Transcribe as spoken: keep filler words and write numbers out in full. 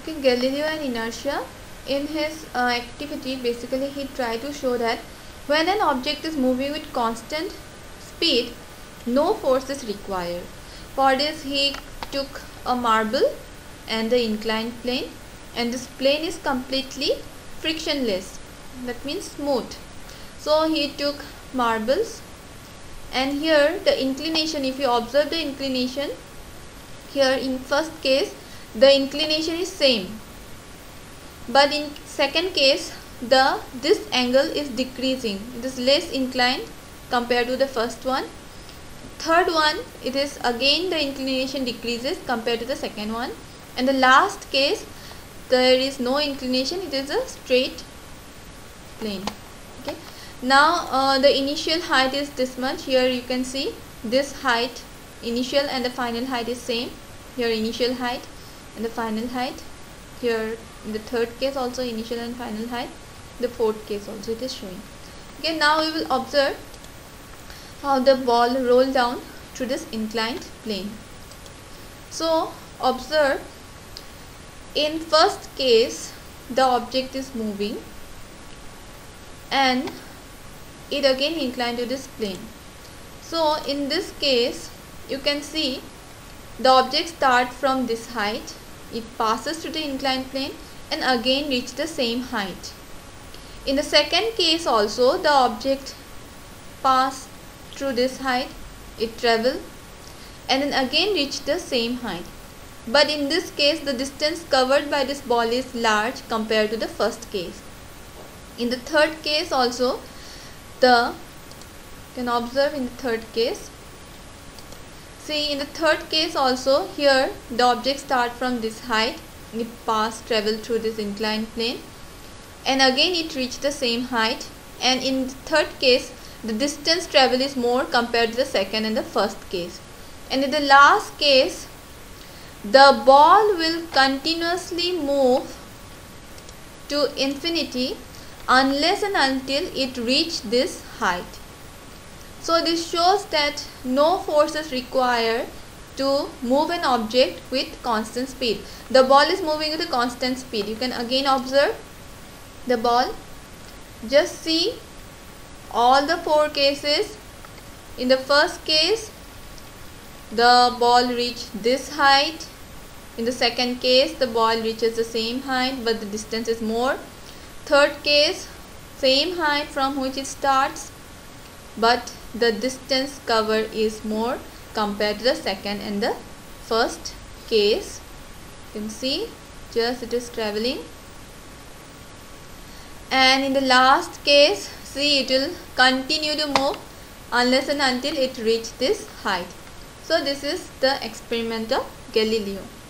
Okay, Galileo and inertia. In his uh, activity, basically he tried to show that when an object is moving with constant speed, no force is required. For this, he took a marble and the inclined plane, and this plane is completely frictionless, that means smooth. So he took marbles, and here the inclination, if you observe the inclination, here in first case the inclination is same, but in second case the this angle is decreasing, it is less inclined compared to the first one. Third one, it is again the inclination decreases compared to the second one, and the last case there is no inclination, it is a straight plane. Okay, now uh, the initial height is this much. Here you can see this height, initial and the final height is same. Here initial height and the final height. Here in the third case also initial and final height. The fourth case also it is showing. Okay, now we will observe how the ball roll down through this inclined plane. So observe, in first case the object is moving and it again inclined to this plane. So in this case you can see the object starts from this height, it passes to the inclined plane and again reach the same height. In the second case also the object pass through this height, it travel and then again reach the same height. But in this case the distance covered by this ball is large compared to the first case. In the third case also, the you can observe in the third case, see in the third case also, here the object start from this height, it pass travel through this inclined plane and again it reach the same height, and in the third case the distance travel is more compared to the second and the first case. And in the last case the ball will continuously move to infinity unless and until it reach this height. So this shows that no force is required to move an object with constant speed. The ball is moving with a constant speed. You can again observe the ball. Just see all the four cases. In the first case the ball reached this height. In the second case the ball reaches the same height but the distance is more. Third case, same height from which it starts but the distance covered is more compared to the second and the first case. You can see just it is traveling, and in the last case see it will continue to move unless and until it reach this height. So this is the experiment of Galileo.